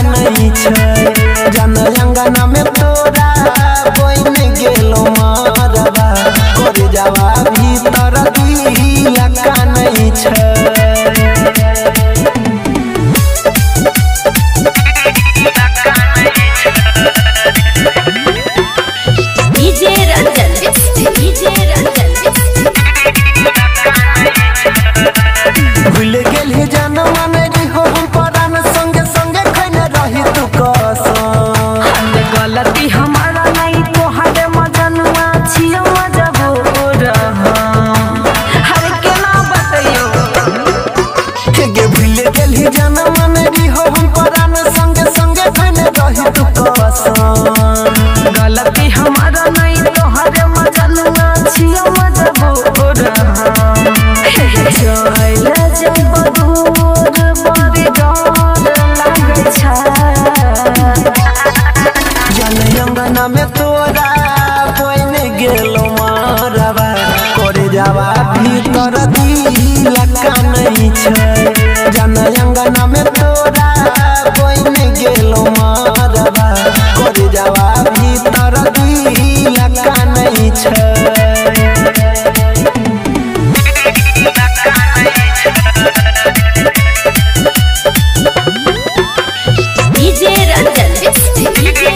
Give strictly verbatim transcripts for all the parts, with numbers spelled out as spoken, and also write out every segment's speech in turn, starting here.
नहीं छै जन अंगना में तोरा बन गेलो मारवा कर जावा भीतर दिया का नहीं छै डीजे रंजन डीजे रंजन भूल गेल हे जनवा में हो हम परान संगे संगे खैने रही तू कसम गलती हमारा नहीं तोहरे मजनुआ छियो मजबूर हर के ना बतइयो गे भूल गेल हे जनवा में हो हम परान संगे संगे खैने रही तू कसम गलती हमारा नहीं तोहरे मजनुआ छियो मजबूर चल जब दूर बड़ी डर लागे छै जन अंगना में तोरा बन गेलो मारवा कर जावा भीतर दिया का नहीं छै जन अंगना में तोरा बन गेलो मारवा कर जावा भीतर दिया का नहीं छै डीजे रंजन डीजे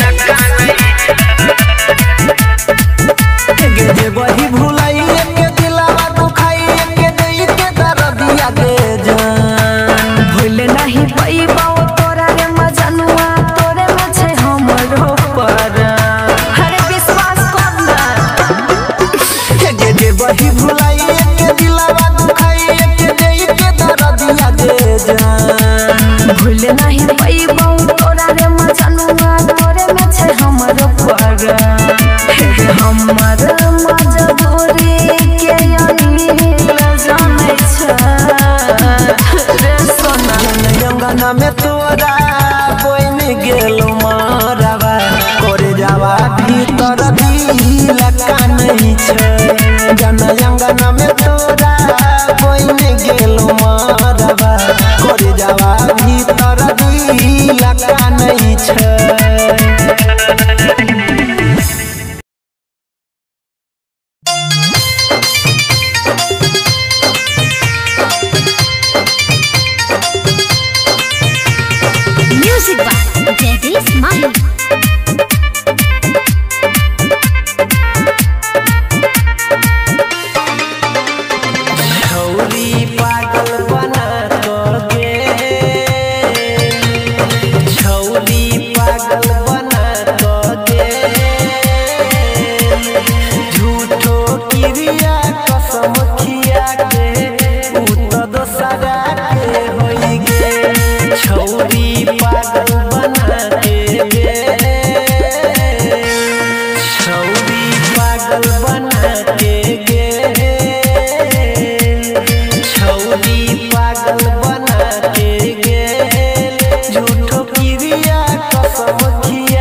गे वही भुलाई के दिलावा दुखाई के दई के दर्दिया दे जान भूल नहीं पैबो तोरा रे मजनुआ तोरे में छै हमरो पर हर विश्वास करना गे गे वही भुलाई के दिलावा दुखाई के दई के दर्दिया दे जान भूल नहीं पैबो तोरा रे मजनुआ तोरे में छै हमरो पर हमर मजबूरी के अनिल जानै छै रे सोना अंगना में तोरा बन गेलो मारवा कर जावा भीतर दिया का नहीं छै जन अंगना में तोरा बन गेलो मारवा कर जावा भीतर दिया का नहीं छै म्यूजिक बाय जयदीप माही छौरी पागल बना तो गे छौरी पागल बना तो गे झूठो क्रिया कसम खिया के उ तो दोसरा के होई गे छौरी पागल बना के गे छौरी पागल बना के गे छौरी पागल बना के गे झूठो क्रिया कसम खिया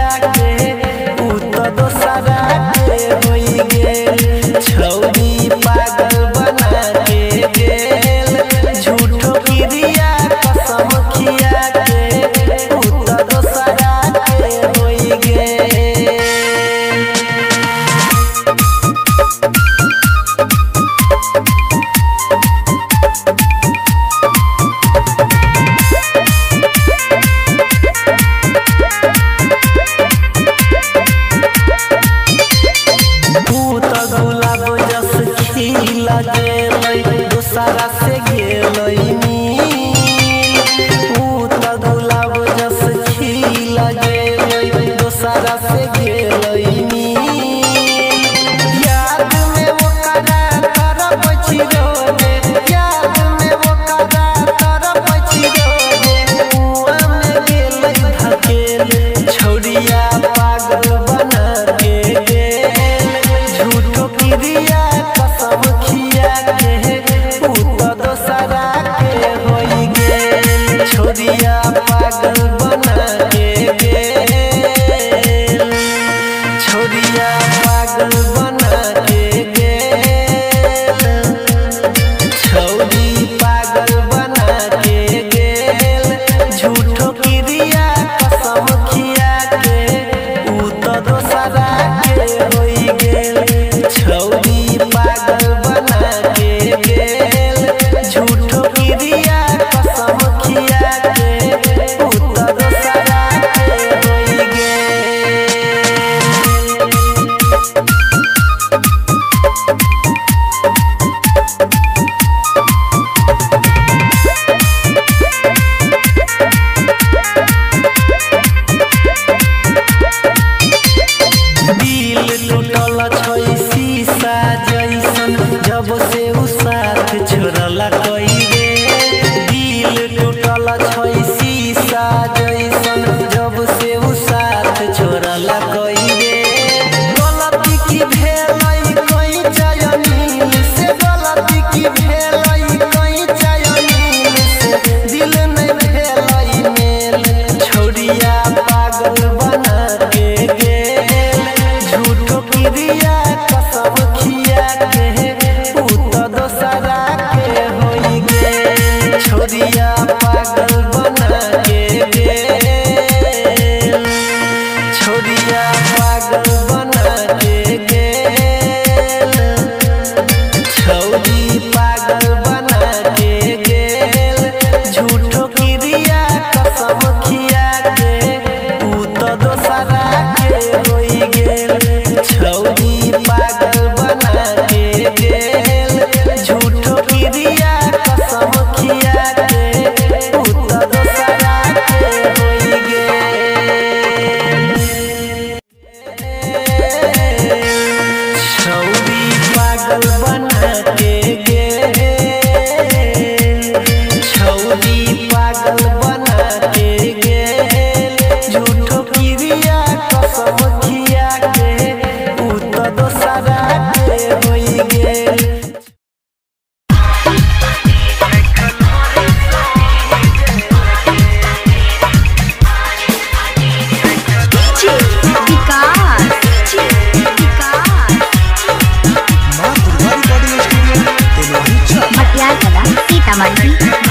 पागल बना के गेल झूठो क्रिया कसम खिया के ऊ तो दोसरा के होई गेल छोरिया पागल बना के गेल छोरिया पागल बना के गेल छौरी पागल बना के गेल झूठो क्रिया कसम खिया के ऊ तो दोसरा के होई गेल छौरी पागल बना के गेल झूठो क्रिया कसम खिया के ऊ तो दोसरा के होई गेल छौरी पागल बना के गेल छौरी पागल बना के गेल झूठो क्रिया कसम खिया के ऊ तो दोसरा के होई गेल मटियार कला सीतामढ़ी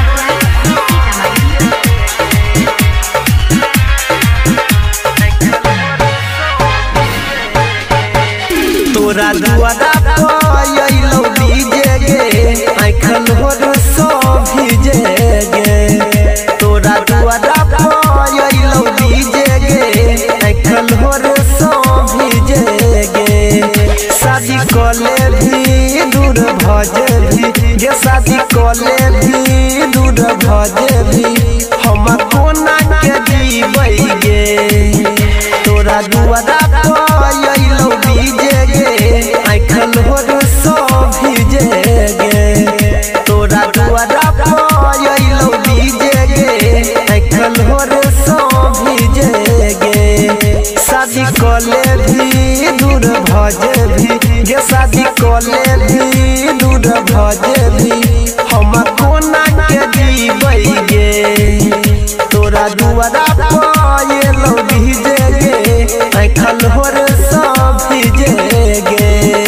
तोरा दुआरा पयलो डीजे गे आँखल होर सो भीजे गे तोरा दुआरा पयलो डीजे गे आँखल होर सो भीजे गे शादी कले भी दूर भजे भी गे शादी कले भी दूर भजे भी हम कोना के जीबै गे तोरा दुआरा पयलो डीजे गे आँखल होर सो भीजे गे तोरा दुआरा पयलो डीजे गे आँखल होर सो भीजे गे शादी कले भी दूर भजे भी गे शादी कले भी दूर भजे भी हम कोना के जीबै गे तोरा दुआरा पयलो डीजे गे आँखल होर सो भीजे गे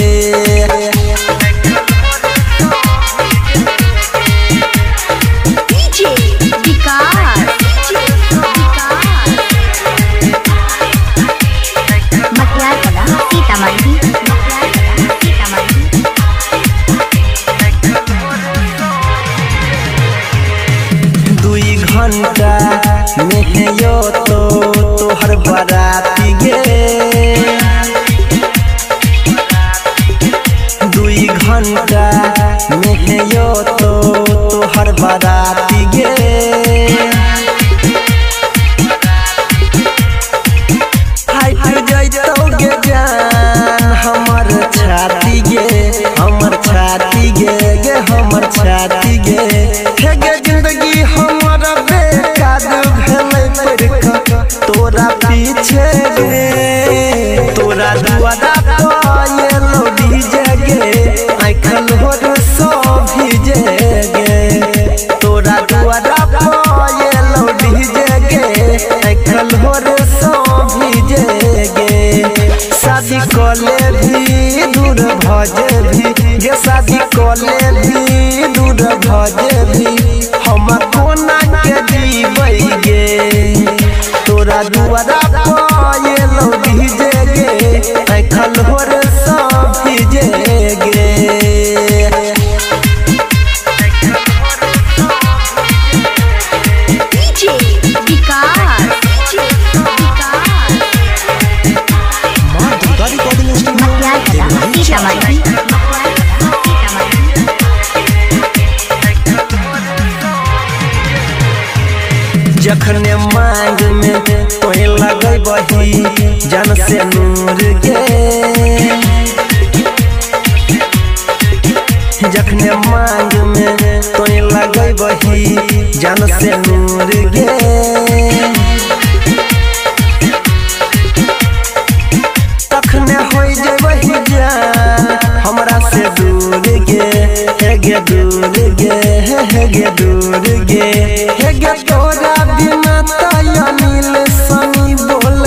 मटियार कला सीतामढ़ी दुई घंटा में यो तो तोहर बाराती गे दुई घंटा में यो तो तोहर बाराती गे फाइट जैतौ गे जान हमर छाती गे हमर छाती गे गे हमर छाती गे हे गे जिंदगी हमर बेकार भेलै पड़ख तोरा पीछे गे तोरा दुआरा पयलो डीजे गे आँखल होर सो भीजे गे तोरा दुआरा पयलो डीजे गे आँखल होर सो भीजे गे शादी कले भी दूर भजे भी गे शादी कले भी दूर भजे भी हम कोना के जीबै गे तोरा दुआरा पयलो डीजे गे आँखल होर सो भीजे गे मटियार कला सीतामढ़ी जखने मांग में तोहे लगै बही जन से नूर गे जखने मांग में तोहे लगै बही जन से नूर गे तखने होई जेबही जान हमरा से दूर गे हे गे दूर गे हे गे दूर गे हे गे तोरा बिना तया नील सनी बोल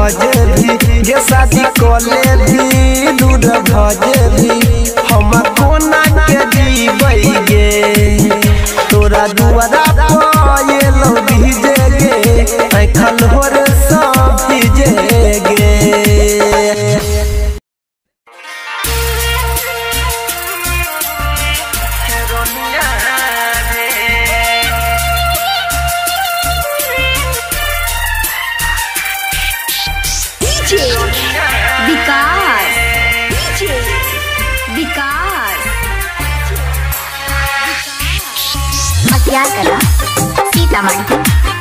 भजे भी गे शादी कले भी दूर भजे भी हम कोना के जीबै गे तोरा दुआरा पे लो भीजे गे आँखल होर सब भीजे गे विकास विकास मटियार कला सीतामढ़ी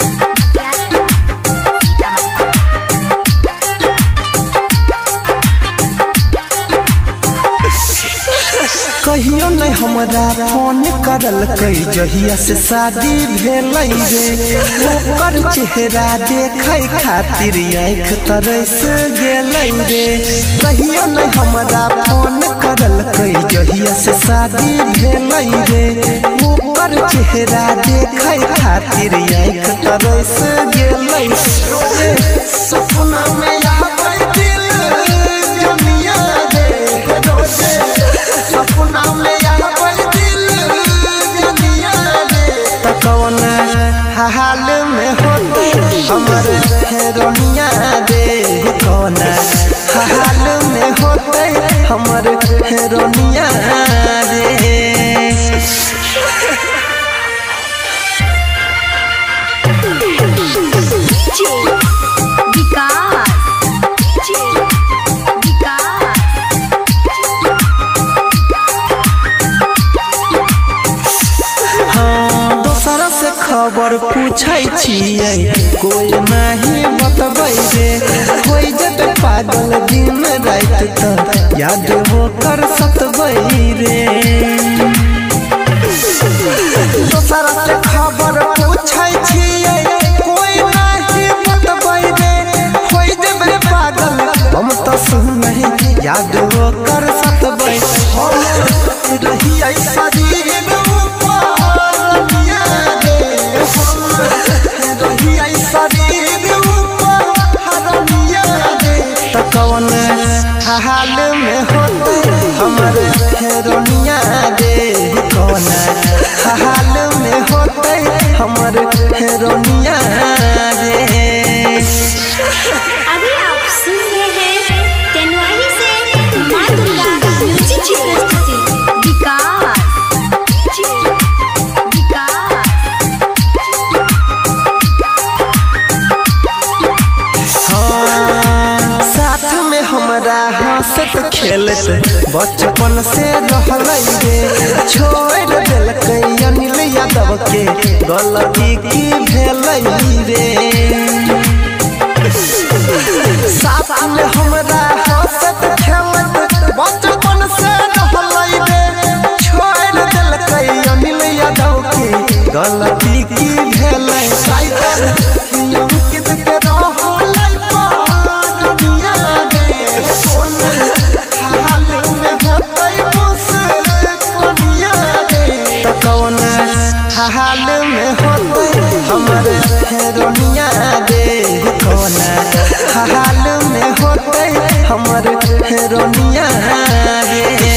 कहियो नहीं हमरा फोन करल कई जहिया से शादी भेल रे ओकर चेहरा देखे खातिर आँख तरस गेल रे कहियो नहीं हमरा फोन करल कई जहिया से शादी भेल रे ओकर चेहरा देखे खातिर आँख तरस गेल रे सपना में आबै दिल जमिया रे रोजे सपना में आबै दिल जमिया रे त कौन हाल में होते हमर हेरोनिया दे कौन हाल में होते हमर हेरोनिया रे खबर पूछै छियै कोई नहीं बतबै रे कोई जब पागल दिन रात त याद हो कर सतबै रे दोसर से खबर पूछै छियै कोई नहीं बतबै रे कोई जब पागल हम त सुनै याद हो कर सतबै हम रही ऐसा दिन कौन हाल में होते हमर हेरोनिया दे कौन हाल में होते हमर हेरोनिया रे अभी आप सुन रहे हैं तेनवाही से मां दुर्गा म्यूजिक की प्रस्तुति विकास हमरा हंसत खेलत बचपन से रहलै रे छोड़ देलकै अनिल यादव के गलती की भेलै रे साथ में हमरा हंसत खेलत बचपन से रहलै रे छोड़ देलकै अनिल यादव के गलती की भेलै साइकिल अंकित के रहलै कौन हाल में होते हमर हेरोनिया दे कौन हाल में होते हमर हेरोनिया रे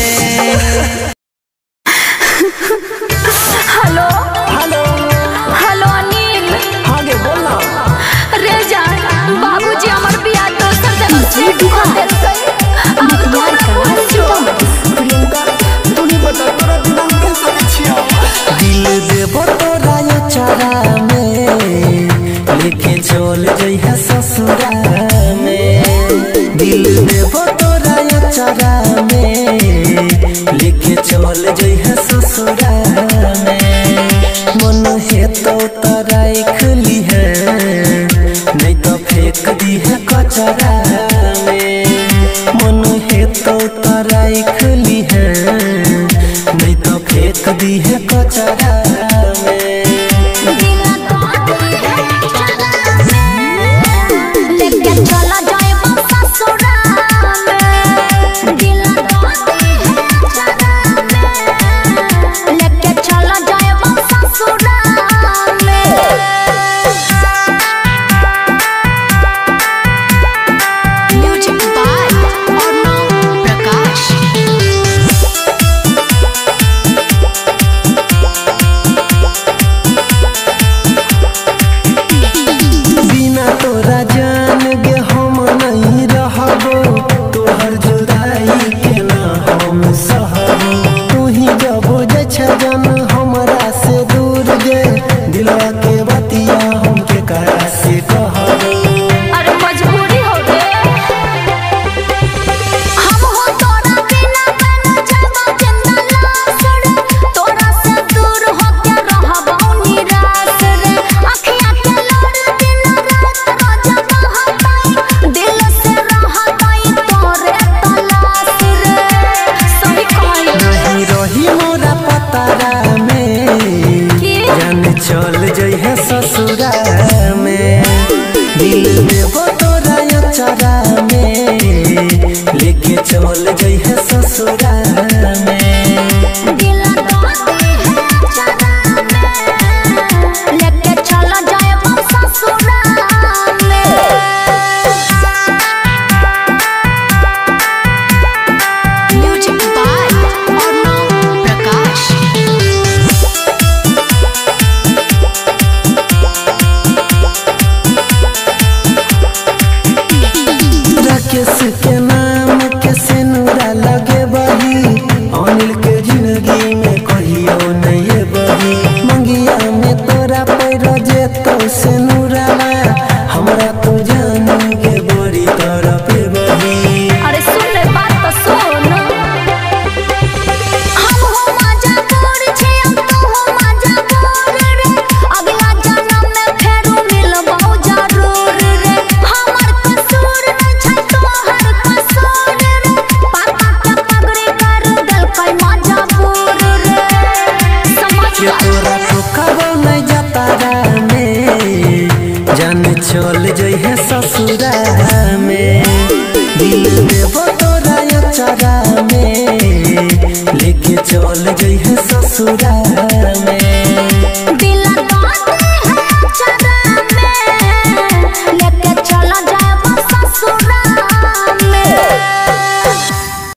हेलो हेलो हेलो अनिल आगे बोलना रे जान बाबूजी हमर बियाह दोसर जगह से दुखा देल गई मटियार कला सीतामढ़ी तूने बता तोरा दिल कैसे छिया दिल देबो तोरा ये चारा में लेके चल जइहा ससुरा में दिल देबो तोरा ये चारा में लेके चल जइहा ससुरा में मन है तो तारा खली है नहीं तो फेंक दी है कचरा में मन है तो तारा खली है नहीं तो फेंक दी है कचरा में लेके चला जाए ससुरा में दिल लेके चला जाए ससुरा में बही मंगिया में तोरा पैर जे तो से नूरावा हमरा तो जान के बड़ी तोरा पे बही। अरे सुन ले बात तो सुन, हम हो मजा बोर छे हम तो हो मजा बोर रे अगला जन्म में फेरू मिलबौ जरूर रे हमर कसूर नहीं छै तोहर कसूर रे पापा के पगड़ी कर देल कै मजा बोर रे समझ के तोरा ठोकबो नहीं जाता में जान चल जइहे ससुरा में दिल देबो तोरा अचारा में लेके चल जइहे ससुरा